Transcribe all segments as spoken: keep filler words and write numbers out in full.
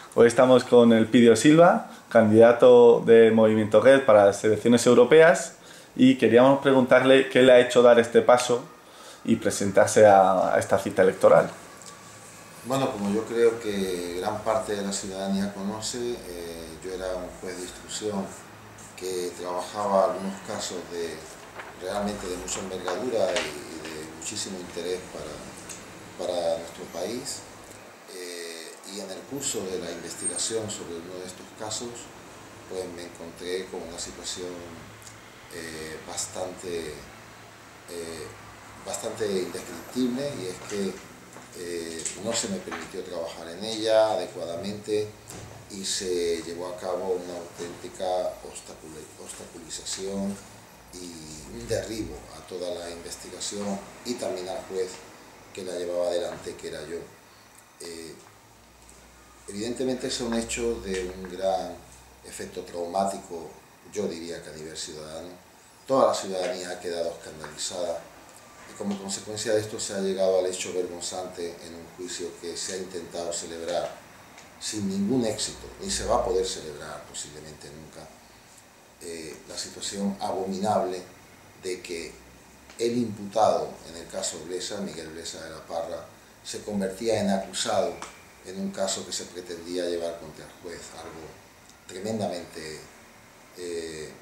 Hoy estamos con Elpidio Silva, candidato de Movimiento Red para las elecciones europeas, y queríamos preguntarle qué le ha hecho dar este paso y presentarse a, a esta cita electoral. Bueno, como yo creo que gran parte de la ciudadanía conoce, eh, yo era un juez de instrucción que trabajaba algunos casos de realmente de mucha envergadura y, y de muchísimo interés para, para nuestro país. Eh, y en el curso de la investigación sobre uno de estos casos, pues me encontré con una situación eh, bastante, eh, bastante indescriptible, y es que Eh, no se me permitió trabajar en ella adecuadamente y se llevó a cabo una auténtica obstaculización y un derribo a toda la investigación y también al juez que la llevaba adelante, que era yo. Eh, evidentemente es un hecho de un gran efecto traumático, yo diría que a nivel ciudadano. Toda la ciudadanía ha quedado escandalizada. Y como consecuencia de esto se ha llegado al hecho vergonzante en un juicio que se ha intentado celebrar sin ningún éxito, ni se va a poder celebrar posiblemente nunca, eh, la situación abominable de que el imputado, en el caso Blesa, Miguel Blesa de la Parra, se convertía en acusado en un caso que se pretendía llevar contra el juez, algo tremendamente, eh,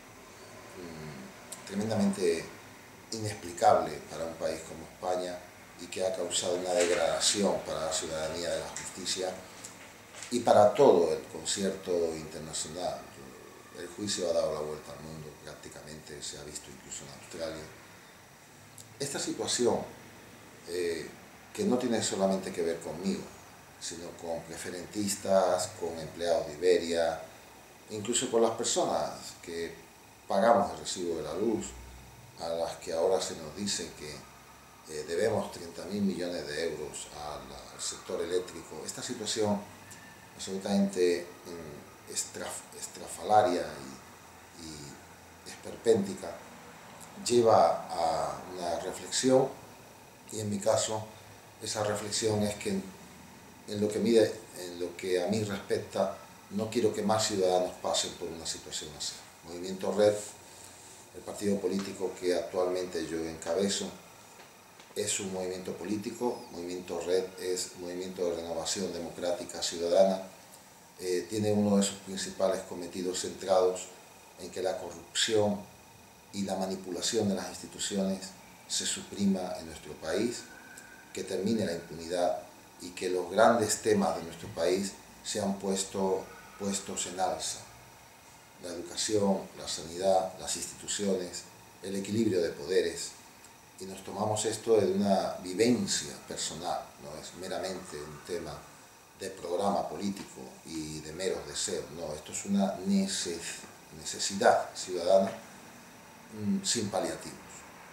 tremendamente inexplicable para un país como España, y que ha causado una degradación para la ciudadanía de la justicia y para todo el concierto internacional. El juicio ha dado la vuelta al mundo, prácticamente se ha visto incluso en Australia. Esta situación, eh, que no tiene solamente que ver conmigo, sino con preferentistas, con empleados de Iberia, incluso con las personas que pagamos el recibo de la luz, a las que ahora se nos dice que eh, debemos treinta mil millones de euros al, al sector eléctrico. Esta situación absolutamente eh, estraf, estrafalaria y, y esperpéntica lleva a una reflexión, y en mi caso esa reflexión es que en, en, lo que mide, en lo que a mí respecta, no quiero que más ciudadanos pasen por una situación así. Movimiento Red, el partido político que actualmente yo encabezo, es un movimiento político. Movimiento Red es Movimiento de Renovación Democrática Ciudadana. Eh, tiene uno de sus principales cometidos centrados en que la corrupción y la manipulación de las instituciones se suprima en nuestro país, que termine la impunidad y que los grandes temas de nuestro país sean puesto, puestos en alza. La educación, la sanidad, las instituciones, el equilibrio de poderes, y nos tomamos esto de una vivencia personal, no es meramente un tema de programa político y de meros deseos, no, esto es una necesidad ciudadana mmm, sin paliativos.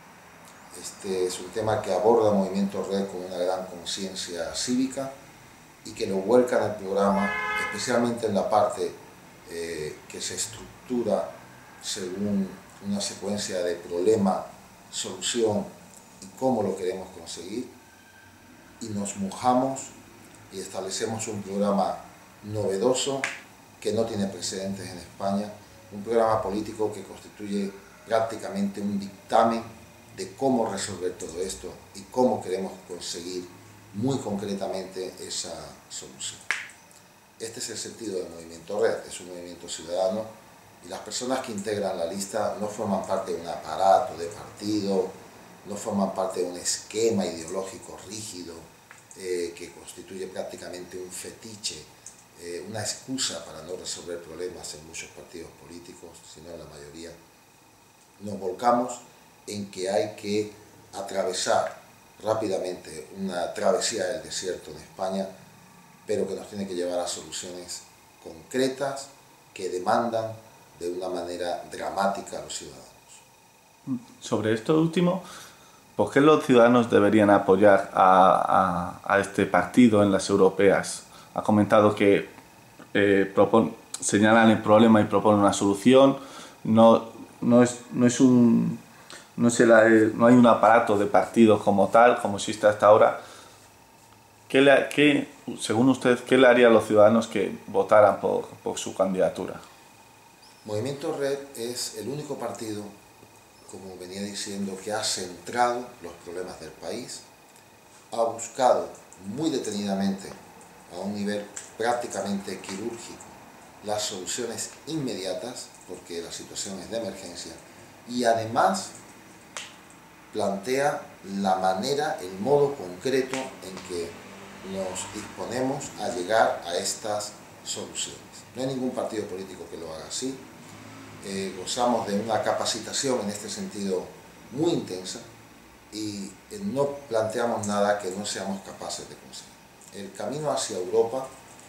Este es un tema que aborda Movimiento Red con una gran conciencia cívica y que lo vuelca en el programa, especialmente en la parte Eh, que se estructura según una secuencia de problema, solución y cómo lo queremos conseguir, y nos mojamos y establecemos un programa novedoso que no tiene precedentes en España, un programa político que constituye prácticamente un dictamen de cómo resolver todo esto y cómo queremos conseguir muy concretamente esa solución. Este es el sentido del Movimiento Red, es un movimiento ciudadano, y las personas que integran la lista no forman parte de un aparato de partido, no forman parte de un esquema ideológico rígido eh, que constituye prácticamente un fetiche, eh, una excusa para no resolver problemas en muchos partidos políticos, sino en la mayoría. Nos volcamos en que hay que atravesar rápidamente una travesía del desierto en España, pero que nos tiene que llevar a soluciones concretas que demandan de una manera dramática a los ciudadanos. Sobre esto último, ¿por qué los ciudadanos deberían apoyar a, a, a este partido en las europeas? Ha comentado que eh, propon, señalan el problema y proponen una solución. No, no, es, no, es un, no, es el, no hay un aparato de partidos como tal, como existe hasta ahora. ¿qué le, qué, según usted, qué le haría a los ciudadanos que votaran por, por su candidatura? Movimiento Red es el único partido, como venía diciendo, que ha centrado los problemas del país, ha buscado muy detenidamente, a un nivel prácticamente quirúrgico, las soluciones inmediatas, porque la situación es de emergencia, y además plantea la manera, el modo concreto en que nos disponemos a llegar a estas soluciones. No hay ningún partido político que lo haga así. Eh, gozamos de una capacitación en este sentido muy intensa y eh, no planteamos nada que no seamos capaces de conseguir. El camino hacia Europa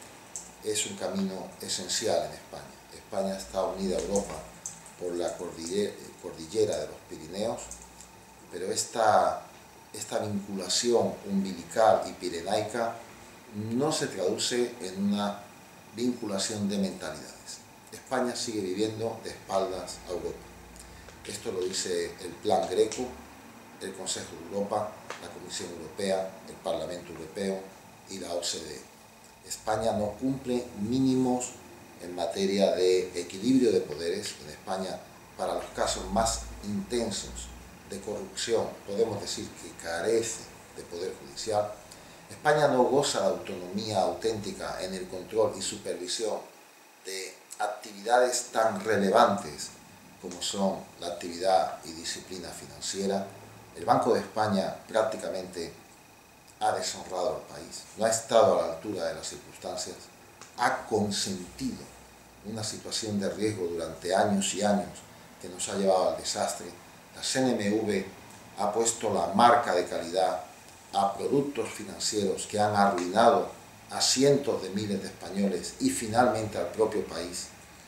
es un camino esencial en España. España está unida a Europa por la cordillera, cordillera de los Pirineos, pero esta, esta vinculación umbilical y pirenaica no se traduce en una vinculación de mentalidades. España sigue viviendo de espaldas a Europa. Esto lo dice el Plan Greco, el Consejo de Europa, la Comisión Europea, el Parlamento Europeo y la O C D E. España no cumple mínimos en materia de equilibrio de poderes. En España, para los casos más intensos de corrupción, podemos decir que carece de poder judicial. España no goza de autonomía auténtica en el control y supervisión de actividades tan relevantes como son la actividad y disciplina financiera. El Banco de España prácticamente ha deshonrado al país, no ha estado a la altura de las circunstancias, ha consentido una situación de riesgo durante años y años que nos ha llevado al desastre. La C N M V ha puesto la marca de calidad a productos financieros que han arruinado a cientos de miles de españoles y finalmente al propio país.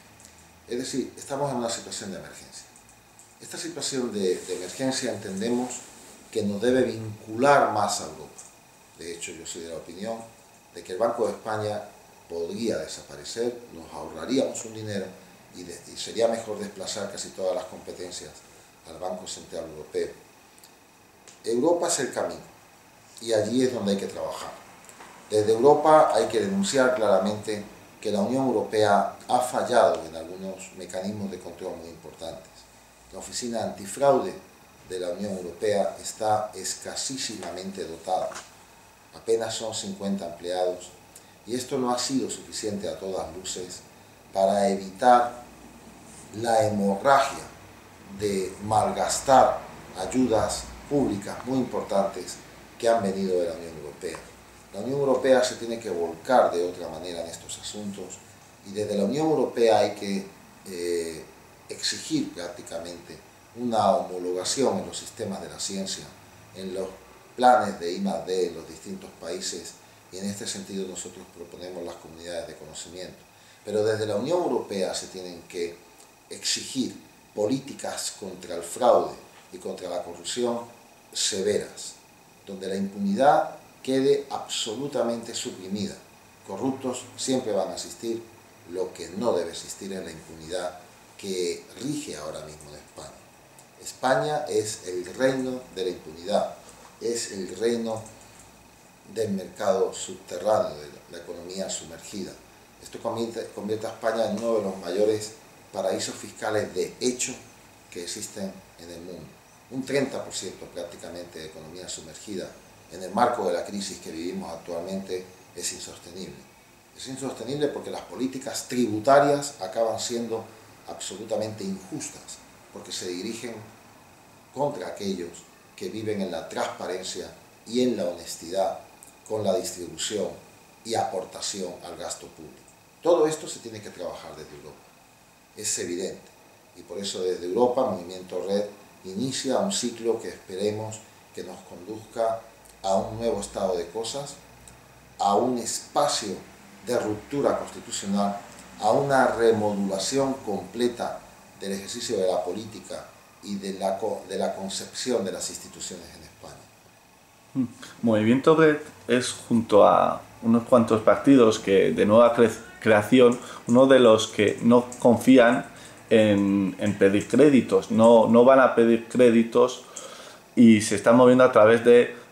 Es decir, estamos en una situación de emergencia. Esta situación de, de emergencia entendemos que nos debe vincular más a Europa. De hecho, yo soy de la opinión de que el Banco de España podría desaparecer, nos ahorraríamos un dinero y, de, y sería mejor desplazar casi todas las competencias al Banco Central Europeo. Europa es el camino y allí es donde hay que trabajar. Desde Europa hay que denunciar claramente que la Unión Europea ha fallado en algunos mecanismos de control muy importantes. La Oficina Antifraude de la Unión Europea está escasísimamente dotada. Apenas son cincuenta empleados y esto no ha sido suficiente a todas luces para evitar la hemorragia de malgastar ayudas públicas muy importantes que han venido de la Unión Europea. La Unión Europea se tiene que volcar de otra manera en estos asuntos y desde la Unión Europea hay que eh, exigir prácticamente una homologación en los sistemas de la ciencia, en los planes de I más D en los distintos países, y en este sentido nosotros proponemos las comunidades de conocimiento. Pero desde la Unión Europea se tienen que exigir políticas contra el fraude y contra la corrupción severas, donde la impunidad quede absolutamente suprimida. Corruptos siempre van a existir, lo que no debe existir es la impunidad que rige ahora mismo en España. España es el reino de la impunidad, es el reino del mercado subterráneo, de la economía sumergida. Esto convierte, convierte a España en uno de los mayores paraísos fiscales de hecho que existen en el mundo. Un treinta por ciento prácticamente de economía sumergida en el marco de la crisis que vivimos actualmente es insostenible. Es insostenible porque las políticas tributarias acaban siendo absolutamente injustas, porque se dirigen contra aquellos que viven en la transparencia y en la honestidad con la distribución y aportación al gasto público. Todo esto se tiene que trabajar desde Europa, es evidente, y por eso desde Europa Movimiento Red inicia un ciclo que esperemos que nos conduzca a un nuevo estado de cosas, a un espacio de ruptura constitucional, a una remodulación completa del ejercicio de la política y de la, de la concepción de las instituciones en España. Movimiento Red es, junto a unos cuantos partidos que de nueva cre creación, uno de los que no confían en, en pedir créditos, no, no van a pedir créditos y se están moviendo a través de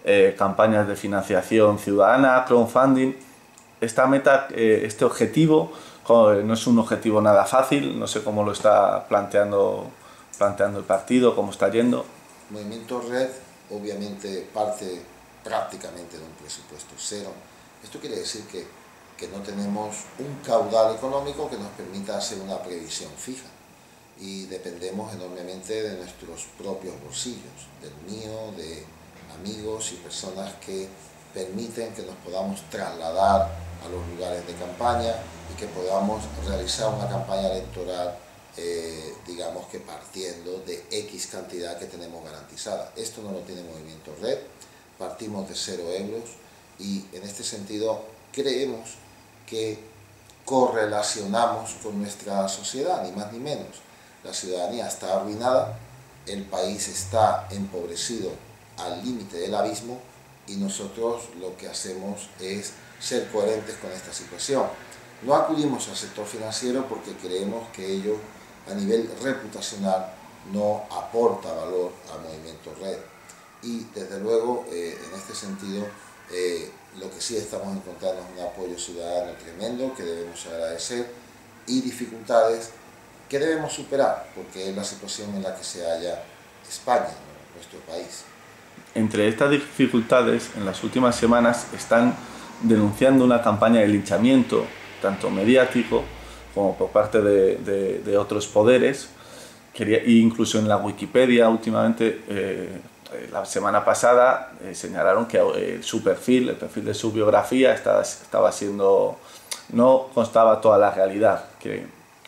eh, campañas de financiación ciudadana, crowdfunding. Esta meta, eh, este objetivo, no es un objetivo nada fácil, no sé cómo lo está planteando, planteando el partido, cómo está yendo. Movimiento Red obviamente parte prácticamente de un presupuesto cero. Esto quiere decir que, que no tenemos un caudal económico que nos permita hacer una previsión fija y dependemos enormemente de nuestros propios bolsillos, del mío, de amigos y personas que permiten que nos podamos trasladar a los lugares de campaña y que podamos realizar una campaña electoral, eh, digamos que partiendo de X cantidad que tenemos garantizada. Esto no lo tiene Movimiento Red, partimos de cero euros y en este sentido creemos que correlacionamos con nuestra sociedad, ni más ni menos. La ciudadanía está arruinada, el país está empobrecido al límite del abismo y nosotros lo que hacemos es ser coherentes con esta situación. No acudimos al sector financiero porque creemos que ello a nivel reputacional no aporta valor al Movimiento Red y desde luego eh, en este sentido eh, lo que sí estamos encontrando es un apoyo ciudadano tremendo que debemos agradecer y dificultades que debemos superar porque es la situación en la que se halla España, ¿no? Nuestro país. Entre estas dificultades, en las últimas semanas están denunciando una campaña de linchamiento, tanto mediático como por parte de, de, de otros poderes. Quería, incluso en la Wikipedia últimamente, eh, la semana pasada, eh, señalaron que eh, su perfil, el perfil de su biografía, estaba, estaba siendo, no constaba toda la realidad. Que,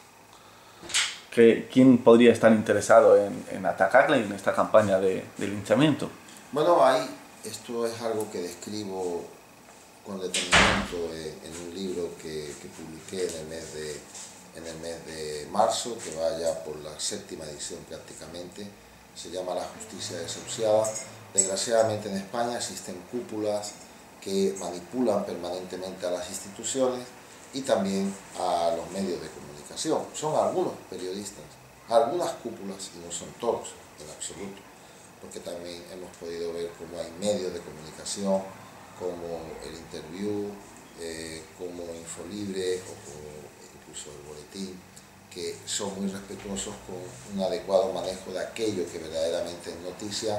que, ¿Quién podría estar interesado en, en atacarle en esta campaña de, de linchamiento? Bueno, ahí esto es algo que describo con detenimiento en un libro que, que publiqué en el, mes de, en el mes de marzo, que va ya por la séptima edición prácticamente, se llama La justicia desahuciada. Desgraciadamente en España existen cúpulas que manipulan permanentemente a las instituciones y también a los medios de comunicación. Son algunos periodistas, algunas cúpulas y no son todos en absoluto, porque también hemos podido ver cómo hay medios de comunicación como el Interview, eh, como Infolibre o como incluso el Boletín, que son muy respetuosos con un adecuado manejo de aquello que verdaderamente es noticia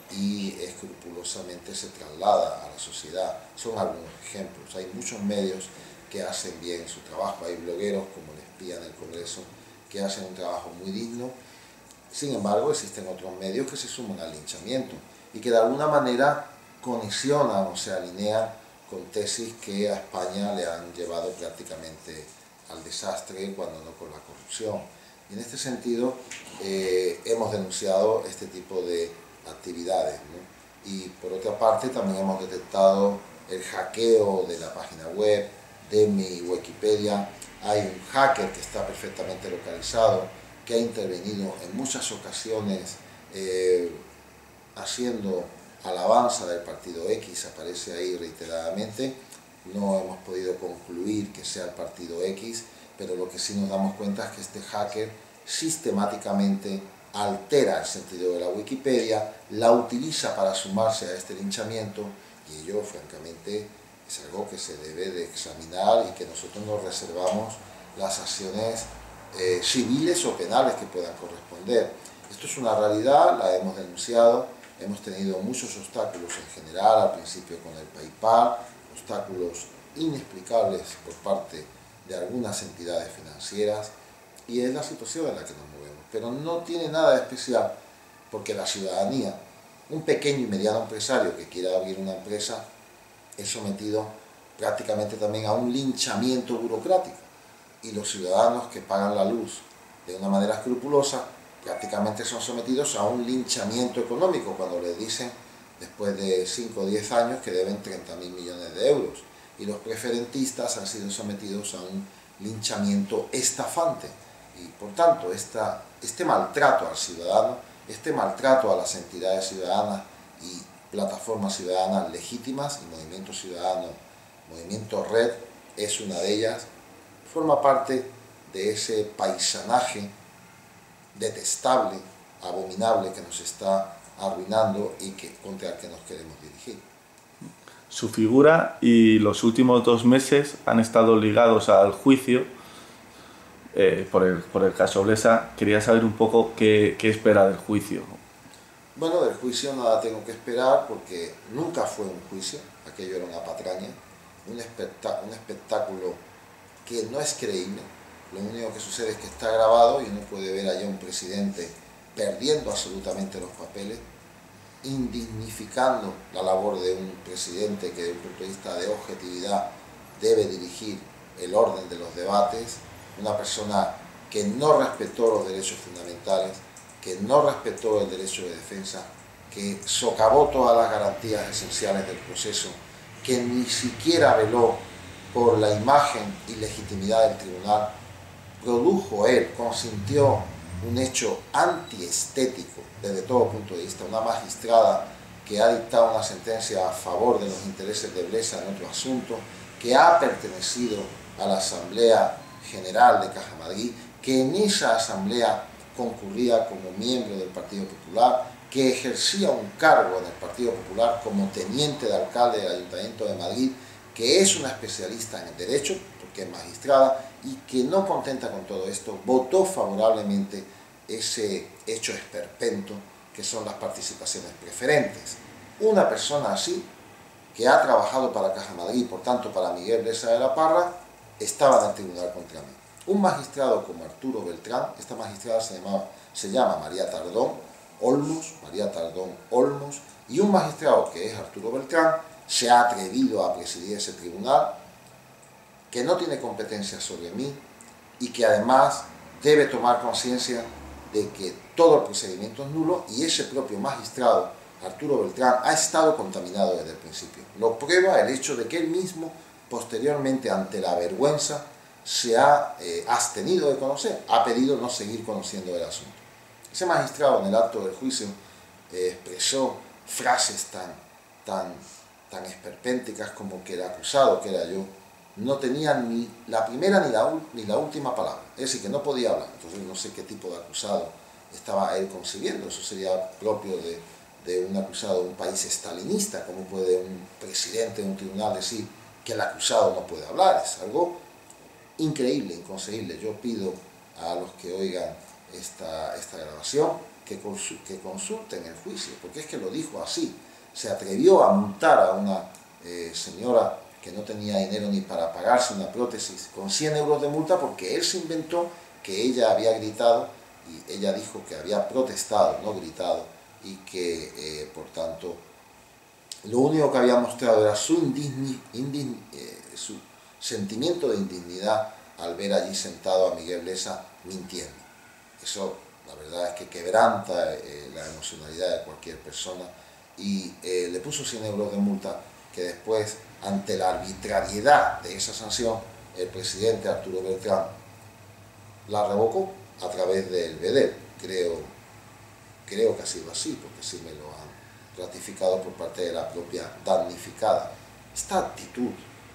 y escrupulosamente se traslada a la sociedad. Son algunos ejemplos. Hay muchos medios que hacen bien su trabajo, hay blogueros como el Espía en el Congreso que hacen un trabajo muy digno. Sin embargo, existen otros medios que se suman al linchamiento y que de alguna manera conexionan o se alinean con tesis que a España le han llevado prácticamente al desastre, cuando no con la corrupción. Y en este sentido eh, hemos denunciado este tipo de actividades, ¿no? Y por otra parte también hemos detectado el hackeo de la página web, de mi Wikipedia. Hay un hacker que está perfectamente localizado, que ha intervenido en muchas ocasiones eh, haciendo alabanza del partido X, aparece ahí reiteradamente. No hemos podido concluir que sea el partido X, pero lo que sí nos damos cuenta es que este hacker sistemáticamente altera el sentido de la Wikipedia, la utiliza para sumarse a este linchamiento y ello francamente es algo que se debe de examinar y que nosotros nos reservamos las acciones eh, civiles o penales que puedan corresponder. Esto es una realidad, la hemos denunciado, hemos tenido muchos obstáculos en general, al principio con el PayPal, obstáculos inexplicables por parte de algunas entidades financieras y es la situación en la que nos movemos. Pero no tiene nada de especial porque la ciudadanía, un pequeño y mediano empresario que quiera abrir una empresa, es sometido prácticamente también a un linchamiento burocrático y los ciudadanos que pagan la luz de una manera escrupulosa prácticamente son sometidos a un linchamiento económico cuando les dicen después de cinco o diez años que deben treinta mil millones de euros y los preferentistas han sido sometidos a un linchamiento estafante y por tanto esta, este maltrato al ciudadano, este maltrato a las entidades ciudadanas y plataformas ciudadanas legítimas y Movimiento Ciudadano, Movimiento Red es una de ellas, forma parte de ese paisanaje detestable, abominable que nos está arruinando y que, contra el que nos queremos dirigir. Su figura y los últimos dos meses han estado ligados al juicio eh, por, el, por el caso Blesa. Quería saber un poco qué, qué espera del juicio. Bueno, del juicio nada tengo que esperar porque nunca fue un juicio, aquello era una patraña, un, espectá un espectáculo que no es creíble. Lo único que sucede es que está grabado y uno puede ver allá un presidente perdiendo absolutamente los papeles, indignificando la labor de un presidente que desde un punto de vista de objetividad debe dirigir el orden de los debates, una persona que no respetó los derechos fundamentales, que no respetó el derecho de defensa, que socavó todas las garantías esenciales del proceso, que ni siquiera veló por la imagen y legitimidad del tribunal, produjo él, consintió un hecho antiestético desde todo punto de vista, una magistrada que ha dictado una sentencia a favor de los intereses de Blesa en otro asunto, que ha pertenecido a la Asamblea General de Caja Madrid, que en esa asamblea concurría como miembro del Partido Popular, que ejercía un cargo en el Partido Popular como teniente de alcalde del Ayuntamiento de Madrid, que es una especialista en el derecho, porque es magistrada, y que no contenta con todo esto, votó favorablemente ese hecho esperpento que son las participaciones preferentes. Una persona así, que ha trabajado para Caja Madrid, por tanto para Miguel Blesa de la Parra, estaba en el tribunal contra mí. Un magistrado como Arturo Beltrán, esta magistrada se, llamaba, se llama María Tardón Olmos, María Tardón Olmos, y un magistrado que es Arturo Beltrán, se ha atrevido a presidir ese tribunal, que no tiene competencia sobre mí y que además debe tomar conciencia de que todo el procedimiento es nulo y ese propio magistrado, Arturo Beltrán, ha estado contaminado desde el principio. Lo prueba el hecho de que él mismo, posteriormente, ante la vergüenza, se ha eh, abstenido de conocer, ha pedido no seguir conociendo el asunto. Ese magistrado en el acto del juicio eh, expresó frases tan, tan, tan esperpénticas como que el acusado, que era yo, no tenía ni la primera ni la, ni la última palabra, es decir, que no podía hablar. Entonces no sé qué tipo de acusado estaba él concibiendo, eso sería propio de, de un acusado de un país estalinista. ¿Cómo puede un presidente de un tribunal decir que el acusado no puede hablar? Es algo increíble, inconcebible. Yo pido a los que oigan esta, esta grabación que, consul, que consulten el juicio, porque es que lo dijo así. Se atrevió a multar a una eh, señora que no tenía dinero ni para pagarse una prótesis con cien euros de multa porque él se inventó que ella había gritado y ella dijo que había protestado, no gritado, y que eh, por tanto lo único que había mostrado era su, indigni, indigni, eh, su sentimiento de indignidad al ver allí sentado a Miguel Blesa mintiendo. Eso la verdad es que quebranta eh, la emocionalidad de cualquier persona y eh, le puso cien euros de multa que después, ante la arbitrariedad de esa sanción, el presidente Arturo Beltrán la revocó a través del B E D E L. Creo, creo que ha sido así, porque sí me lo han ratificado por parte de la propia damnificada. Esta actitud,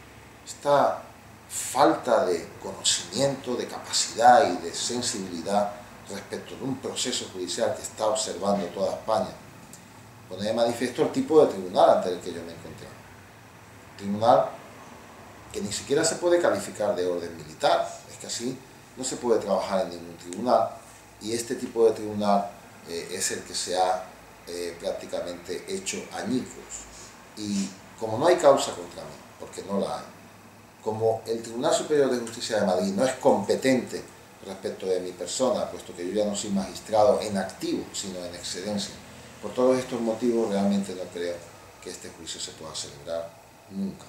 esta falta de conocimiento, de capacidad y de sensibilidad respecto de un proceso judicial que está observando toda España, pone de manifiesto el tipo de tribunal ante el que yo me encontraba. Tribunal que ni siquiera se puede calificar de orden militar, es que así no se puede trabajar en ningún tribunal, y este tipo de tribunal eh, es el que se ha eh, prácticamente hecho añicos. Y como no hay causa contra mí, porque no la hay, como el Tribunal Superior de Justicia de Madrid no es competente respecto de mi persona, puesto que yo ya no soy magistrado en activo, sino en excedencia, por todos estos motivos realmente no creo que este juicio se pueda celebrar nunca.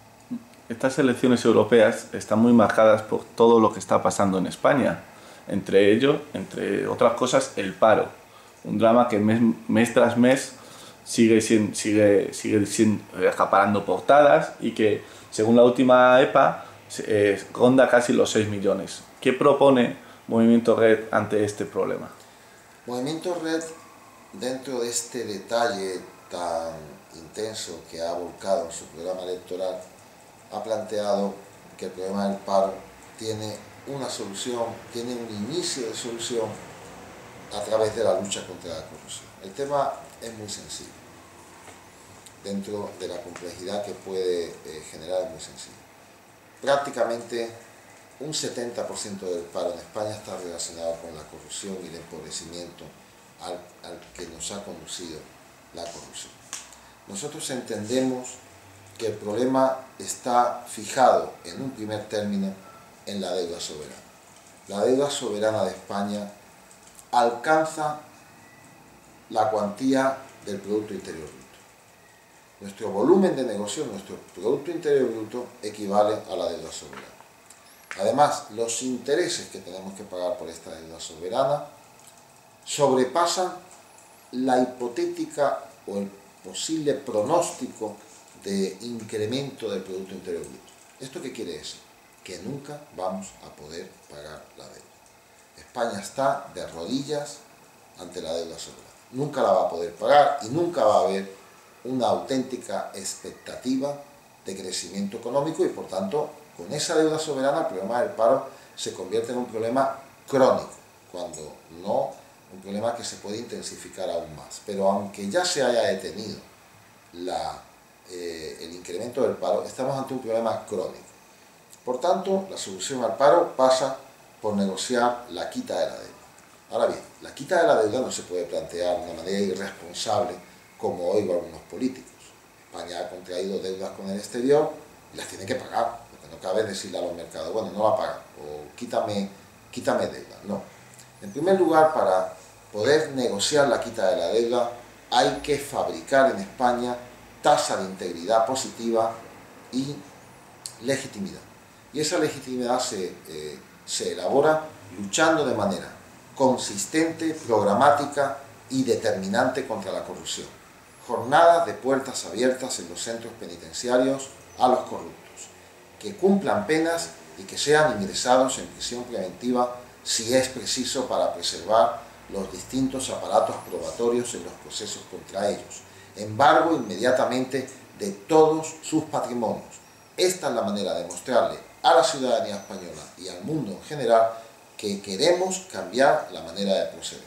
Estas elecciones europeas están muy marcadas por todo lo que está pasando en España. Entre ello, entre otras cosas, el paro. Un drama que mes, mes tras mes sigue, sigue, sigue, sigue, sigue acaparando portadas y que, según la última E P A, eh, ronda casi los seis millones. ¿Qué propone Movimiento Red ante este problema? Movimiento Red, dentro de este detalle tan intenso que ha volcado en su programa electoral, ha planteado que el problema del paro tiene una solución, tiene un inicio de solución a través de la lucha contra la corrupción. El tema es muy sencillo. Dentro de la complejidad que puede eh, generar es muy sencillo. Prácticamente un setenta por ciento del paro en España está relacionado con la corrupción y el empobrecimiento al, al que nos ha conducido la corrupción. Nosotros entendemos que el problema está fijado en un primer término en la deuda soberana. La deuda soberana de España alcanza la cuantía del Producto Interior Bruto. Nuestro volumen de negocio, nuestro Producto Interior Bruto, equivale a la deuda soberana. Además, los intereses que tenemos que pagar por esta deuda soberana sobrepasan la hipotética o el posible pronóstico de incremento del Producto Interior Bruto. ¿Esto qué quiere decir? Que nunca vamos a poder pagar la deuda. España está de rodillas ante la deuda soberana. Nunca la va a poder pagar y nunca va a haber una auténtica expectativa de crecimiento económico y, por tanto, con esa deuda soberana el problema del paro se convierte en un problema crónico, cuando no un problema que se puede intensificar aún más. Pero aunque ya se haya detenido la, eh, el incremento del paro, estamos ante un problema crónico. Por tanto, la solución al paro pasa por negociar la quita de la deuda. Ahora bien, la quita de la deuda no se puede plantear de una manera irresponsable como oigo a algunos políticos. España ha contraído deudas con el exterior y las tiene que pagar, porque no cabe decirle a los mercados, bueno, no la pagan, o quítame, quítame deuda. No. En primer lugar, para poder negociar la quita de la deuda, hay que fabricar en España tasa de integridad positiva y legitimidad. Y esa legitimidad se, eh, se elabora luchando de manera consistente, programática y determinante contra la corrupción. Jornadas de puertas abiertas en los centros penitenciarios a los corruptos, que cumplan penas y que sean ingresados en prisión preventiva si es preciso para preservar los distintos aparatos probatorios en los procesos contra ellos. Embargo inmediatamente de todos sus patrimonios. Esta es la manera de mostrarle a la ciudadanía española y al mundo en general que queremos cambiar la manera de proceder.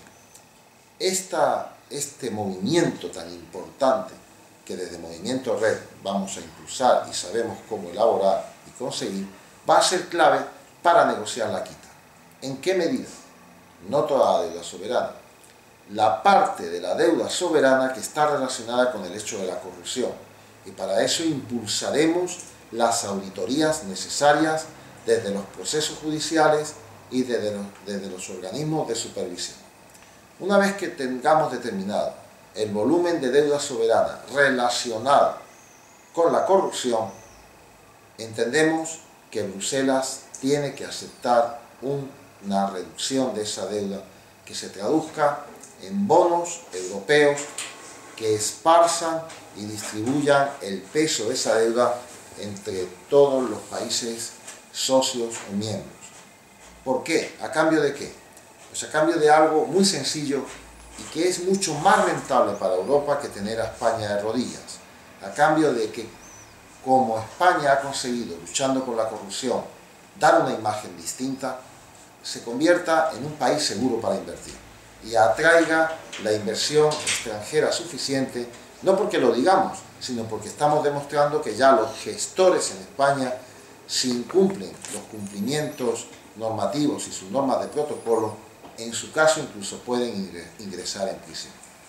Esta, este movimiento tan importante que desde Movimiento Red vamos a impulsar y sabemos cómo elaborar y conseguir, va a ser clave para negociar la quita. ¿En qué medida? No toda la deuda soberana. La parte de la deuda soberana que está relacionada con el hecho de la corrupción. Y para eso impulsaremos las auditorías necesarias desde los procesos judiciales y desde los, desde los organismos de supervisión. Una vez que tengamos determinado el volumen de deuda soberana relacionado con la corrupción, entendemos que Bruselas tiene que aceptar una reducción de esa deuda que se traduzca en bonos europeos que esparzan y distribuyan el peso de esa deuda entre todos los países socios o miembros. ¿Por qué? ¿A cambio de qué? Pues a cambio de algo muy sencillo y que es mucho más rentable para Europa que tener a España de rodillas. A cambio de que, como España ha conseguido, luchando con la corrupción, dar una imagen distinta, se convierta en un país seguro para invertir y atraiga la inversión extranjera suficiente, no porque lo digamos, sino porque estamos demostrando que ya los gestores en España, si incumplen los cumplimientos normativos y sus normas de protocolo, en su caso incluso pueden ingresar en prisión.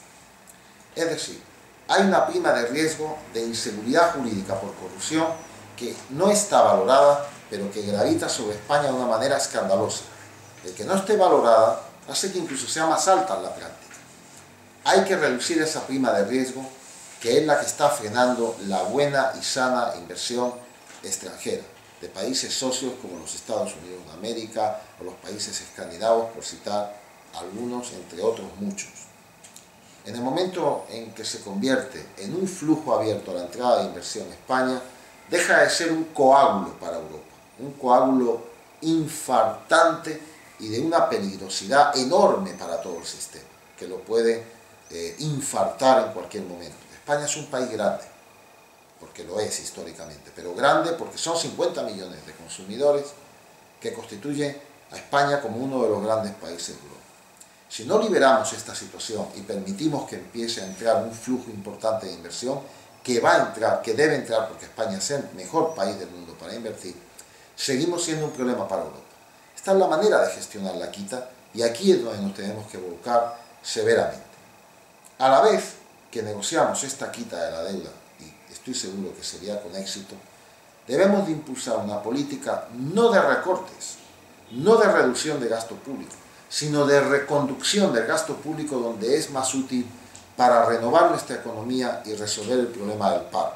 Es decir, hay una prima de riesgo de inseguridad jurídica por corrupción que no está valorada, pero que gravita sobre España de una manera escandalosa. El que no esté valorada hace que incluso sea más alta en la práctica. Hay que reducir esa prima de riesgo, que es la que está frenando la buena y sana inversión extranjera de países socios como los Estados Unidos de América o los países escandinavos, por citar algunos, entre otros muchos. En el momento en que se convierte en un flujo abierto a la entrada de inversión en España, deja de ser un coágulo para Europa, un coágulo infartante y de una peligrosidad enorme para todo el sistema, que lo puede eh, infartar en cualquier momento. España es un país grande, porque lo es históricamente, pero grande porque son cincuenta millones de consumidores que constituyen a España como uno de los grandes países de Europa. Si no liberamos esta situación y permitimos que empiece a entrar un flujo importante de inversión, que va a entrar, que debe entrar, porque España es el mejor país del mundo para invertir, seguimos siendo un problema para Europa. Esta es la manera de gestionar la quita y aquí es donde nos tenemos que volcar severamente. A la vez que negociamos esta quita de la deuda, y estoy seguro que sería con éxito, debemos de impulsar una política no de recortes, no de reducción de gasto público, sino de reconducción del gasto público donde es más útil para renovar nuestra economía y resolver el problema del paro,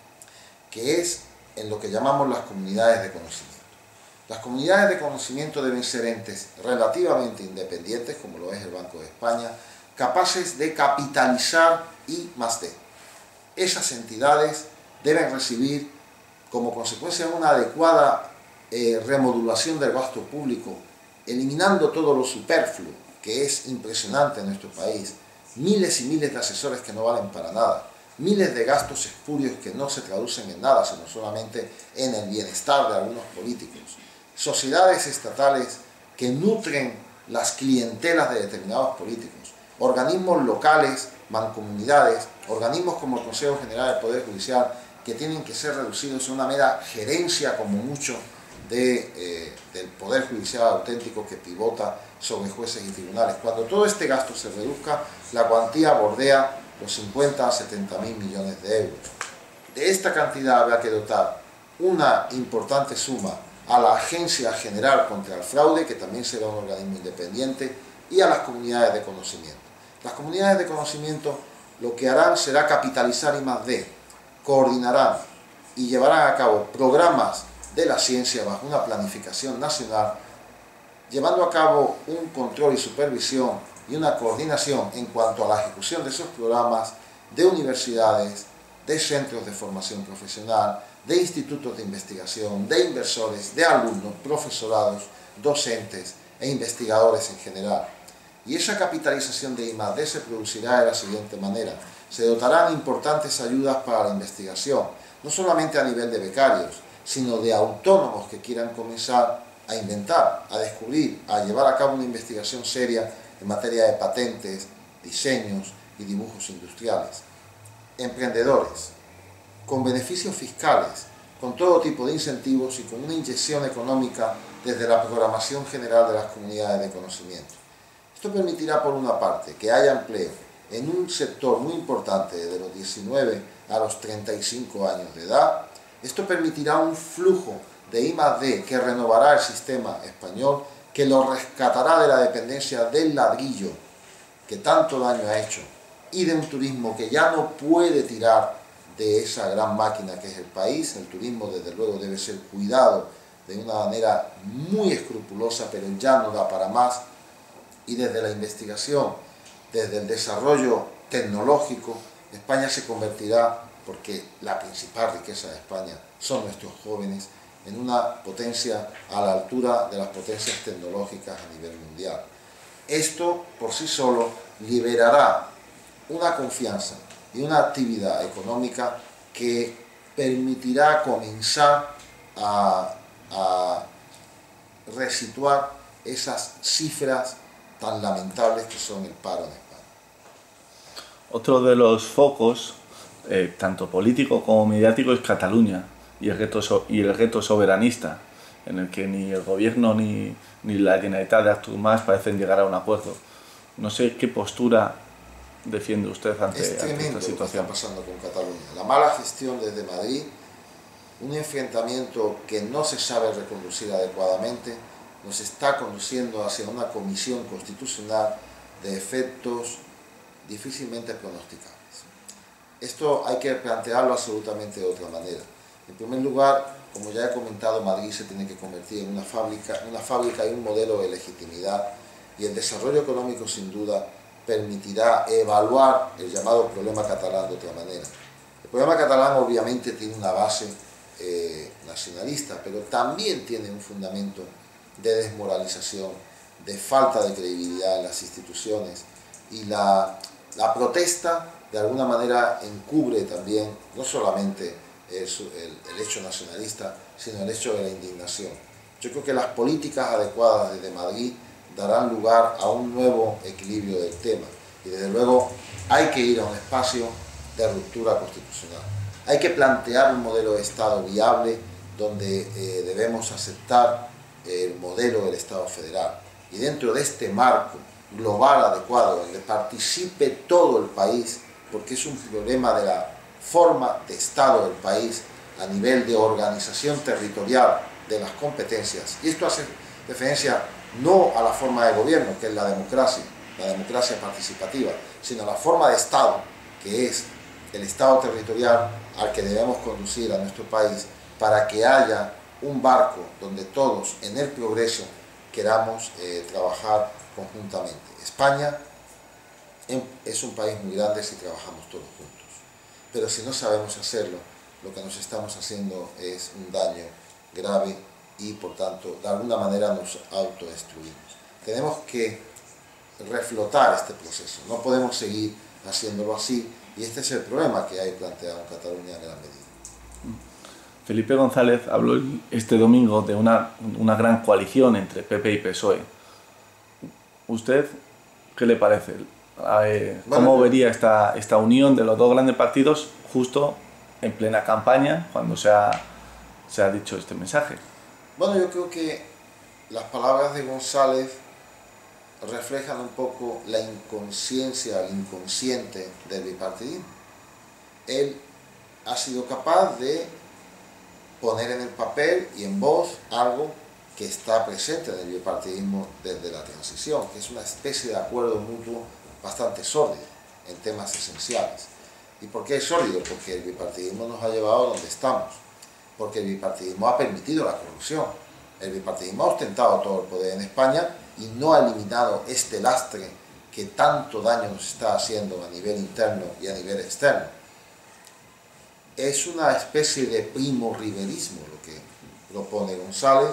que es en lo que llamamos las comunidades de conocimiento. Las comunidades de conocimiento deben ser entes relativamente independientes, como lo es el Banco de España, capaces de capitalizar I más D. Esas entidades deben recibir, como consecuencia de una adecuada eh, remodulación del gasto público, eliminando todo lo superfluo, que es impresionante en nuestro país, miles y miles de asesores que no valen para nada, miles de gastos espurios que no se traducen en nada, sino solamente en el bienestar de algunos políticos, sociedades estatales que nutren las clientelas de determinados políticos, organismos locales, mancomunidades, organismos como el Consejo General del Poder Judicial, que tienen que ser reducidos a una mera gerencia como mucho de, eh, del Poder Judicial auténtico que pivota sobre jueces y tribunales. Cuando todo este gasto se reduzca, la cuantía bordea los cincuenta a setenta mil millones de euros. De esta cantidad habrá que dotar una importante suma a la Agencia General contra el Fraude, que también será un organismo independiente, y a las comunidades de conocimiento. Las comunidades de conocimiento lo que harán será capitalizar I más D, coordinarán y llevarán a cabo programas de la ciencia bajo una planificación nacional, llevando a cabo un control y supervisión y una coordinación en cuanto a la ejecución de esos programas de universidades, de centros de formación profesional, de institutos de investigación, de inversores, de alumnos, profesorados, docentes e investigadores en general. Y esa capitalización de I más D se producirá de la siguiente manera. Se dotarán importantes ayudas para la investigación, no solamente a nivel de becarios, sino de autónomos que quieran comenzar a inventar, a descubrir, a llevar a cabo una investigación seria en materia de patentes, diseños y dibujos industriales. Emprendedores, con beneficios fiscales, con todo tipo de incentivos y con una inyección económica desde la programación general de las comunidades de conocimiento. Esto permitirá, por una parte, que haya empleo en un sector muy importante desde los diecinueve a los treinta y cinco años de edad. Esto permitirá un flujo de I más D que renovará el sistema español, que lo rescatará de la dependencia del ladrillo que tanto daño ha hecho y de un turismo que ya no puede tirar de esa gran máquina que es el país. El turismo, desde luego, debe ser cuidado de una manera muy escrupulosa, pero ya no da para más. Y desde la investigación, desde el desarrollo tecnológico, España se convertirá, porque la principal riqueza de España son nuestros jóvenes, en una potencia a la altura de las potencias tecnológicas a nivel mundial. Esto por sí solo liberará una confianza y una actividad económica que permitirá comenzar a, a resituar esas cifras tan lamentables que son el paro en España. Otro de los focos, eh, tanto político como mediático, es Cataluña y el reto, so y el reto soberanista, en el que ni el gobierno ni, ni la Generalitat de Artur Mas parecen llegar a un acuerdo. No sé qué postura defiende usted ante, es ante esta situación. Lo que está pasando con Cataluña. La mala gestión desde Madrid, un enfrentamiento que no se sabe reconducir adecuadamente, nos está conduciendo hacia una comisión constitucional de efectos difícilmente pronosticables. Esto hay que plantearlo absolutamente de otra manera. En primer lugar, como ya he comentado, Madrid se tiene que convertir en una fábrica, una fábrica y un modelo de legitimidad, y el desarrollo económico sin duda permitirá evaluar el llamado problema catalán de otra manera. El problema catalán obviamente tiene una base eh, nacionalista, pero también tiene un fundamento de desmoralización, de falta de credibilidad en las instituciones, y la, la protesta de alguna manera encubre también no solamente el, el, el hecho nacionalista, sino el hecho de la indignación. Yo creo que las políticas adecuadas desde Madrid darán lugar a un nuevo equilibrio del tema. Y desde luego hay que ir a un espacio de ruptura constitucional. Hay que plantear un modelo de Estado viable donde eh, debemos aceptar el modelo del Estado federal. Y dentro de este marco global adecuado, donde participe todo el país, porque es un problema de la forma de Estado del país a nivel de organización territorial de las competencias. Y esto hace referencia no a la forma de gobierno, que es la democracia, la democracia participativa, sino a la forma de Estado, que es el Estado territorial al que debemos conducir a nuestro país para que haya un barco donde todos en el progreso queramos eh, trabajar conjuntamente. España es un país muy grande si trabajamos todos juntos, pero si no sabemos hacerlo, lo que nos estamos haciendo es un daño grave y por tanto de alguna manera nos autodestruimos. Tenemos que reflotar este proceso, no podemos seguir haciéndolo así y este es el problema que hay planteado en Cataluña en gran medida. Felipe González habló este domingo de una, una gran coalición entre P P y P S O E. ¿Usted qué le parece? Eh, ¿Cómo bueno, vería esta, esta unión de los dos grandes partidos justo en plena campaña cuando se ha, se ha dicho este mensaje? Bueno, yo creo que las palabras de González reflejan un poco la inconsciencia, el inconsciente del bipartidismo. Él ha sido capaz de poner en el papel y en voz algo que está presente en el bipartidismo desde la transición, que es una especie de acuerdo mutuo bastante sórdido en temas esenciales. ¿Y por qué es sórdido? Porque el bipartidismo nos ha llevado a donde estamos, porque el bipartidismo ha permitido la corrupción, el bipartidismo ha ostentado todo el poder en España y no ha eliminado este lastre que tanto daño nos está haciendo a nivel interno y a nivel externo. Es una especie de primo riverismo lo que propone González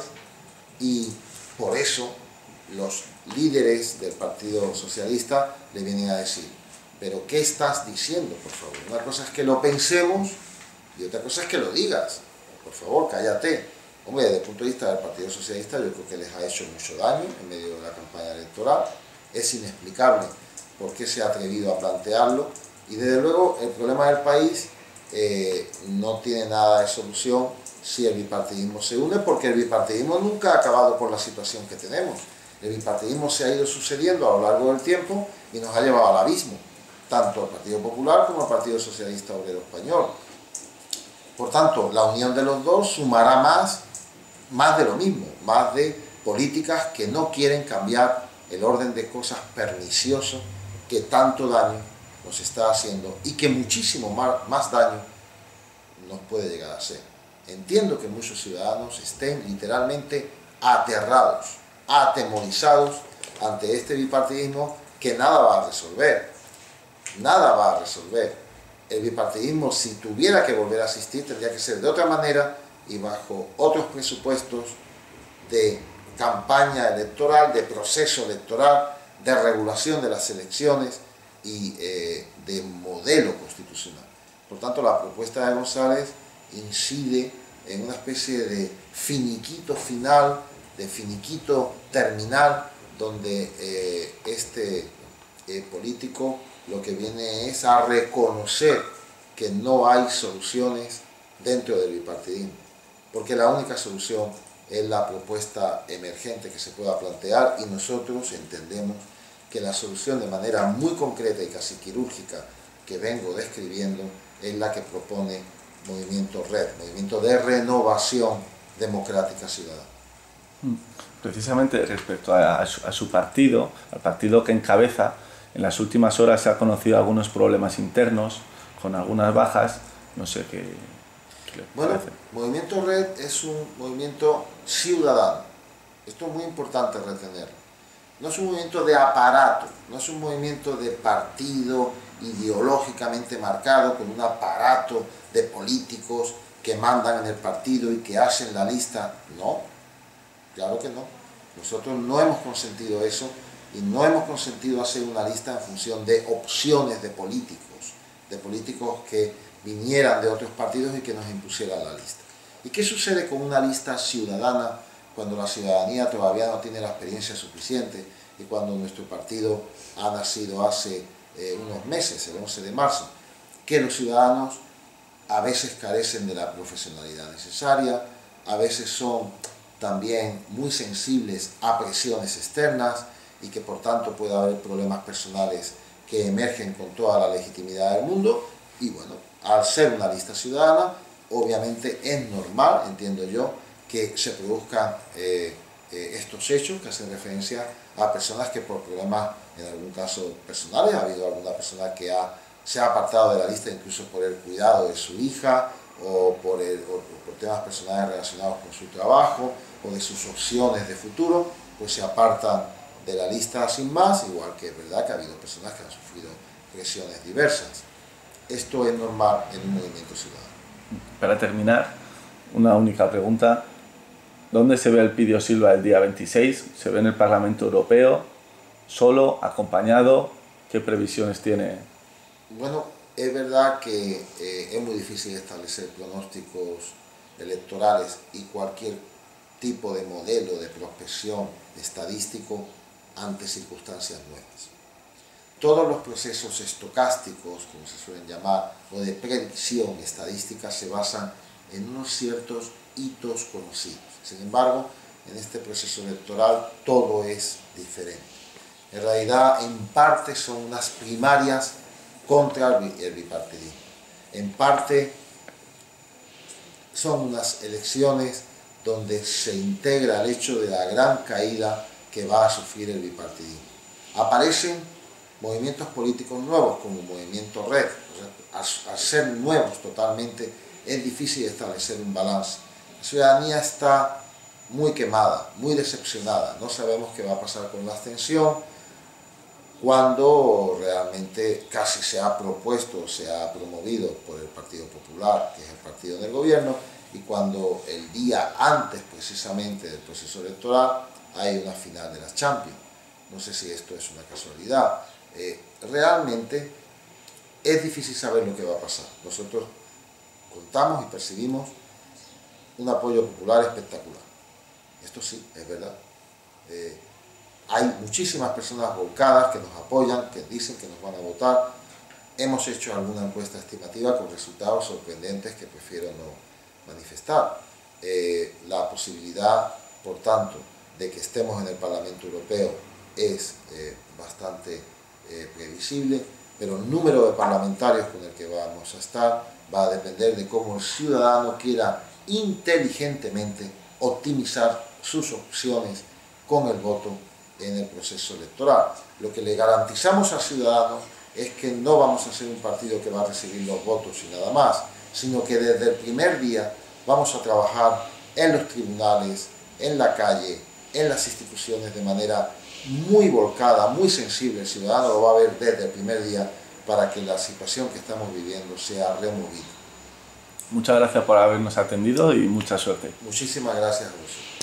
y por eso los líderes del Partido Socialista le vienen a decir: pero ¿qué estás diciendo, por favor? Una cosa es que lo pensemos y otra cosa es que lo digas. Por favor, cállate. Hombre, desde el punto de vista del Partido Socialista yo creo que les ha hecho mucho daño en medio de la campaña electoral. Es inexplicable por qué se ha atrevido a plantearlo y desde luego el problema del país eh, no tiene nada de solución si el bipartidismo se une, porque el bipartidismo nunca ha acabado por la situación que tenemos. El bipartidismo se ha ido sucediendo a lo largo del tiempo y nos ha llevado al abismo, tanto al Partido Popular como al Partido Socialista Obrero Español. Por tanto, la unión de los dos sumará más, más de lo mismo, más de políticas que no quieren cambiar el orden de cosas pernicioso que tanto daño nos está haciendo y que muchísimo más, más daño nos puede llegar a hacer. Entiendo que muchos ciudadanos estén literalmente aterrados, atemorizados ante este bipartidismo que nada va a resolver, nada va a resolver. El bipartidismo, si tuviera que volver a asistir, tendría que ser de otra manera y bajo otros presupuestos de campaña electoral, de proceso electoral, de regulación de las elecciones y eh, de modelo constitucional. Por tanto, la propuesta de González incide en una especie de finiquito final, de finiquito terminal, donde eh, este eh, político lo que viene es a reconocer que no hay soluciones dentro del bipartidismo, porque la única solución es la propuesta emergente que se pueda plantear y nosotros entendemos que la solución de manera muy concreta y casi quirúrgica que vengo describiendo es la que propone Movimiento Red, Movimiento de Renovación Democrática Ciudadana. Precisamente respecto a, a, su, a su partido, al partido que encabeza, en las últimas horas se han conocido algunos problemas internos, con algunas bajas, no sé qué, qué le Bueno, parece. Movimiento Red es un movimiento ciudadano, esto es muy importante retenerlo. No es un movimiento de aparato, no es un movimiento de partido ideológicamente marcado con un aparato de políticos que mandan en el partido y que hacen la lista. No, claro que no. Nosotros no hemos consentido eso y no hemos consentido hacer una lista en función de opciones de políticos, de políticos que vinieran de otros partidos y que nos impusieran la lista. ¿Y qué sucede con una lista ciudadana cuando la ciudadanía todavía no tiene la experiencia suficiente y cuando nuestro partido ha nacido hace eh, unos meses, el once de marzo, que los ciudadanos a veces carecen de la profesionalidad necesaria, a veces son también muy sensibles a presiones externas y que por tanto puede haber problemas personales que emergen con toda la legitimidad del mundo. Y bueno, al ser una lista ciudadana, obviamente es normal, entiendo yo, que se produzcan eh, eh, estos hechos que hacen referencia a personas que por problemas, en algún caso personales, ha habido alguna persona que ha, se ha apartado de la lista incluso por el cuidado de su hija o por, el, o por temas personales relacionados con su trabajo o de sus opciones de futuro, pues se apartan de la lista sin más, igual que es verdad que ha habido personas que han sufrido presiones diversas. Esto es normal en un movimiento ciudadano. Para terminar, una única pregunta. ¿Dónde se ve Elpidio Silva el día veintiséis? ¿Se ve en el Parlamento Europeo? ¿Solo? ¿Acompañado? ¿Qué previsiones tiene? Bueno, es verdad que eh, es muy difícil establecer pronósticos electorales y cualquier tipo de modelo de prospección estadístico ante circunstancias nuevas. Todos los procesos estocásticos, como se suelen llamar, o de predicción estadística, se basan en unos ciertos hitos conocidos. Sin embargo, en este proceso electoral todo es diferente. En realidad, en parte son unas primarias contra el bipartidismo. En parte son unas elecciones donde se integra el hecho de la gran caída que va a sufrir el bipartidismo. Aparecen movimientos políticos nuevos como Movimiento Red. O sea, al ser nuevos totalmente, es difícil establecer un balance. La ciudadanía está muy quemada, muy decepcionada. No sabemos qué va a pasar con la abstención, cuando realmente casi se ha propuesto, se ha promovido por el Partido Popular, que es el partido del gobierno, y cuando el día antes precisamente del proceso electoral hay una final de las Champions. No sé si esto es una casualidad. Eh, realmente es difícil saber lo que va a pasar. Nosotros contamos y percibimos un apoyo popular espectacular. Esto sí, es verdad. Eh, hay muchísimas personas volcadas que nos apoyan, que dicen que nos van a votar. Hemos hecho alguna encuesta estimativa con resultados sorprendentes que prefiero no manifestar. Eh, la posibilidad, por tanto, de que estemos en el Parlamento Europeo es eh, bastante eh, previsible, pero el número de parlamentarios con el que vamos a estar va a depender de cómo el ciudadano quiera inteligentemente optimizar sus opciones con el voto en el proceso electoral. Lo que le garantizamos al ciudadano es que no vamos a ser un partido que va a recibir los votos y nada más, sino que desde el primer día vamos a trabajar en los tribunales, en la calle, en las instituciones de manera muy volcada, muy sensible. El ciudadano lo va a ver desde el primer día para que la situación que estamos viviendo sea removida. Muchas gracias por habernos atendido y mucha suerte. Muchísimas gracias a vosotros.